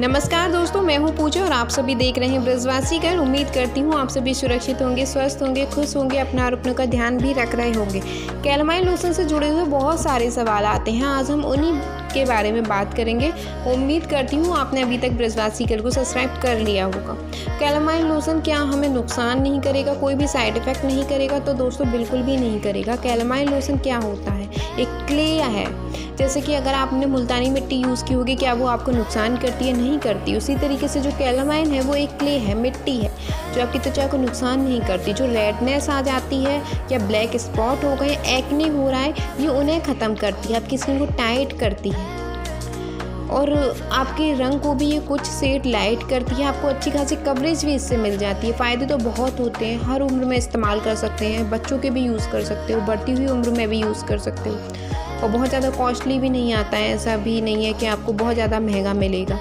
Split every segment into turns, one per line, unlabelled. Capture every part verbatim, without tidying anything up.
नमस्कार दोस्तों, मैं हूं पूजा और आप सभी देख रहे हैं ब्रजवासी घर। उम्मीद करती हूं आप सभी सुरक्षित होंगे, स्वस्थ होंगे, खुश होंगे, अपना और अपनों का ध्यान भी रख रहे होंगे। कैलामाइन लोशन से जुड़े हुए बहुत सारे सवाल आते हैं, आज हम उन्हीं के बारे में बात करेंगे। उम्मीद करती हूँ आपने अभी तक ब्रजवासी घर को सब्सक्राइब कर लिया होगा। कैलामाइन लोशन क्या हमें नुकसान नहीं करेगा, कोई भी साइड इफ़ेक्ट नहीं करेगा? तो दोस्तों बिल्कुल भी नहीं करेगा। कैलामाइन लोशन क्या होता है? एक क्ले है। जैसे कि अगर आपने मुल्तानी मिट्टी यूज़ की होगी, क्या वो आपको नुकसान करती है? नहीं करती। उसी तरीके से जो कैलामाइन है वो एक क्ले है, मिट्टी है, जो आपकी त्वचा को नुकसान नहीं करती। जो रेडनेस आ जाती है या ब्लैक स्पॉट हो गए, एक्ने हो रहा है, ये उन्हें ख़त्म करती है, आपकी स्किन को टाइट करती है और आपके रंग को भी ये कुछ शेड लाइट करती है। आपको अच्छी खासी कवरेज भी इससे मिल जाती है। फ़ायदे तो बहुत होते हैं, हर उम्र में इस्तेमाल कर सकते हैं, बच्चों के भी यूज़ कर सकते हो, बढ़ती हुई उम्र में भी यूज़ कर सकते हो और बहुत ज़्यादा कॉस्टली भी नहीं आता है। ऐसा भी नहीं है कि आपको बहुत ज़्यादा महंगा मिलेगा।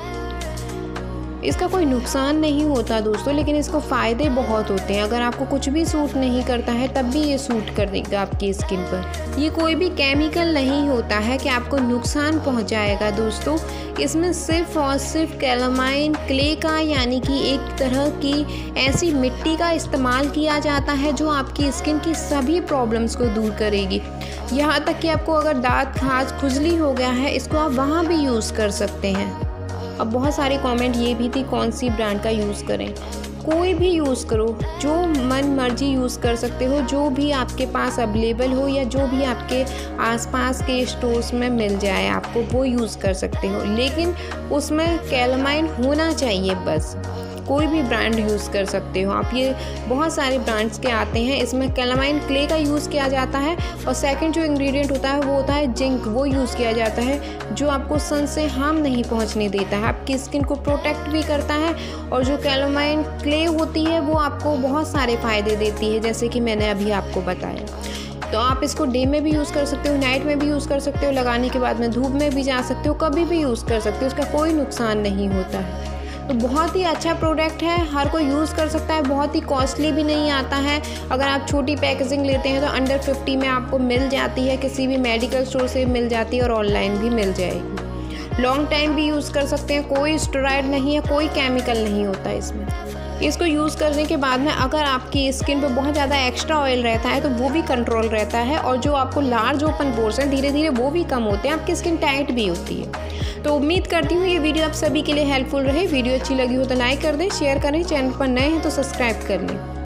इसका कोई नुकसान नहीं होता दोस्तों, लेकिन इसको फ़ायदे बहुत होते हैं। अगर आपको कुछ भी सूट नहीं करता है तब भी ये सूट कर देगा आपकी स्किन पर। ये कोई भी केमिकल नहीं होता है कि आपको नुकसान पहुंचाएगा दोस्तों। इसमें सिर्फ और सिर्फ कैलामाइन क्ले का, यानी कि एक तरह की ऐसी मिट्टी का इस्तेमाल किया जाता है जो आपकी स्किन की सभी प्रॉब्लम्स को दूर करेगी। यहाँ तक कि आपको अगर दांत खाज खुजली हो गया है, इसको आप वहाँ भी यूज़ कर सकते हैं। अब बहुत सारे कमेंट ये भी थी कौन सी ब्रांड का यूज़ करें। कोई भी यूज़ करो, जो मन मर्जी यूज़ कर सकते हो, जो भी आपके पास अवेलेबल हो या जो भी आपके आसपास के स्टोर्स में मिल जाए आपको, वो यूज़ कर सकते हो। लेकिन उसमें कैलामाइन होना चाहिए बस। कोई भी ब्रांड यूज़ कर सकते हो आप। ये बहुत सारे ब्रांड्स के आते हैं, इसमें कैलामाइन क्ले का यूज़ किया जाता है और सेकंड जो इंग्रेडिएंट होता है वो होता है जिंक, वो यूज़ किया जाता है, जो आपको सन से हार्म नहीं पहुंचने देता है, आपकी स्किन को प्रोटेक्ट भी करता है। और जो कैलामाइन क्ले होती है वो आपको बहुत सारे फ़ायदे देती है, जैसे कि मैंने अभी आपको बताया। तो आप इसको डे में भी यूज़ कर सकते हो, नाइट में भी यूज़ कर सकते हो, लगाने के बाद में धूप में भी जा सकते हो, कभी भी यूज़ कर सकते हो, उसका कोई नुकसान नहीं होता है। तो बहुत ही अच्छा प्रोडक्ट है, हर कोई यूज़ कर सकता है, बहुत ही कॉस्टली भी नहीं आता है। अगर आप छोटी पैकेजिंग लेते हैं तो अंडर फिफ्टी में आपको मिल जाती है, किसी भी मेडिकल स्टोर से मिल जाती है और ऑनलाइन भी मिल जाएगी। लॉन्ग टाइम भी यूज़ कर सकते हैं, कोई स्टेरॉइड नहीं है, कोई केमिकल नहीं होता है इसमें। इसको यूज़ करने के बाद में अगर आपकी स्किन पे बहुत ज़्यादा एक्स्ट्रा ऑयल रहता है तो वो भी कंट्रोल रहता है, और जो आपको लार्ज ओपन पोर्स हैं धीरे धीरे वो भी कम होते हैं, आपकी स्किन टाइट भी होती है। तो उम्मीद करती हूँ ये वीडियो आप सभी के लिए हेल्पफुल रहे। वीडियो अच्छी लगी हो तो लाइक कर दें, शेयर करें, चैनल पर नए हैं तो सब्सक्राइब कर लें।